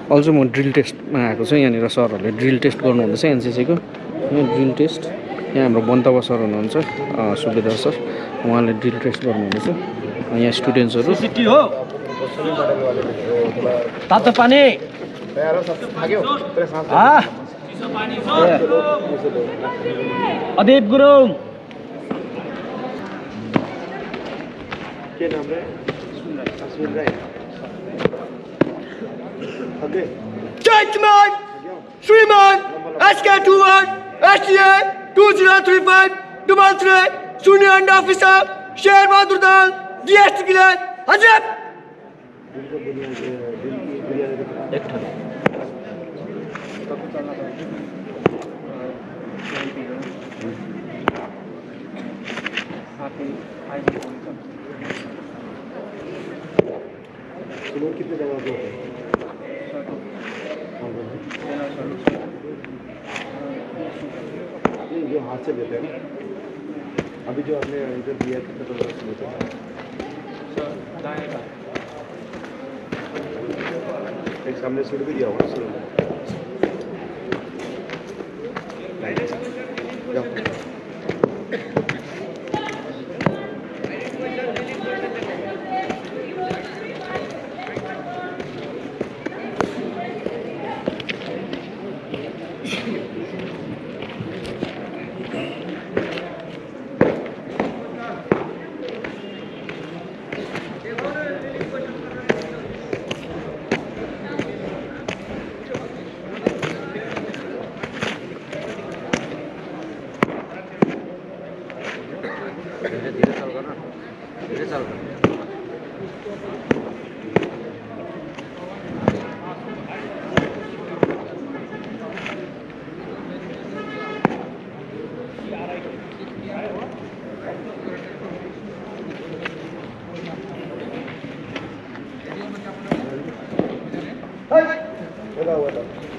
Also म drill टेस्टमा आएको छु यहाँनिर सरहरूले ड्रिल टेस्ट गर्नुहुँदैछ एनसिसीको यहाँ ड्रिल टेस्ट यहाँ हाम्रो बन्तवा सर हुनुहुन्छ सुबेदार सर उहाँले ड्रिल टेस्ट गर्नुहुँदैछ यहाँ स्टुडेन्ट्सहरू हो तातो पानी अदीप गुरुङ के नाम है राय Judgment! Freeman! SK21! STA 2035 3 Senior Under Officer Sher Bahadur Dahal Drill Hazrat! कितने जगह पे जो हाथ से लेते हैं अभी जो आपने इधर दिया कितना तो लेते हैं एक सामने सीट भी दिया हुआ धीरे चल लगा हुआ था